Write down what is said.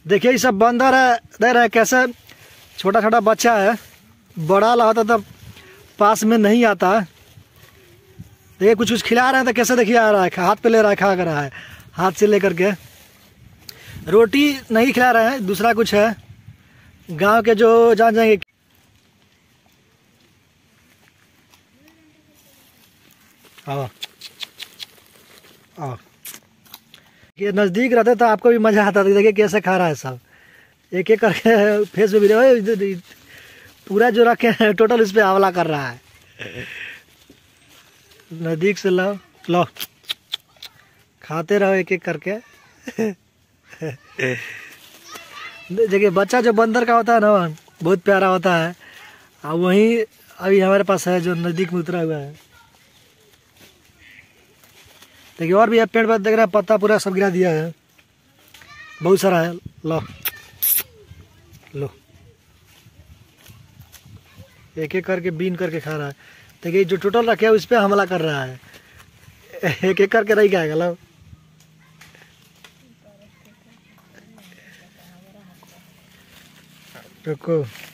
देखिए ये सब बंदर है, देख रहे हैं कैसे छोटा छोटा बच्चा है, बड़ा वाला होता तब पास में नहीं आता। देखिए कुछ कुछ खिला रहे हैं तो कैसे देखिए आ रहा है, हाथ पे ले रहा है, खा कर रहा है हाथ से लेकर के। रोटी नहीं खिला रहे हैं, दूसरा कुछ है। गांव के जो जान जाएंगे। आओ आओ, ये नज़दीक रहते तो आपको भी मज़ा आता था। देखिए कैसे खा रहा है सब, एक एक करके फेस पे वीडियो पूरा जो रखे हैं टोटल इस पे हमला कर रहा है। नज़दीक से लो लो, खाते रहो एक एक करके। देखिए बच्चा जो बंदर का होता है ना बहुत प्यारा होता है। और वहीं अभी हमारे पास है जो नज़दीक में उतरा हुआ है। देखिए और भी है, पेड़ पर देख रहे हैं पत्ता पूरा सब गिरा दिया है, बहुत सारा है। लो लो, एक एक करके बीन करके खा रहा है। देखिए जो टोटल रखे है उस पर हमला कर रहा है। एक एक करके नहीं खाएगा। लो रुको।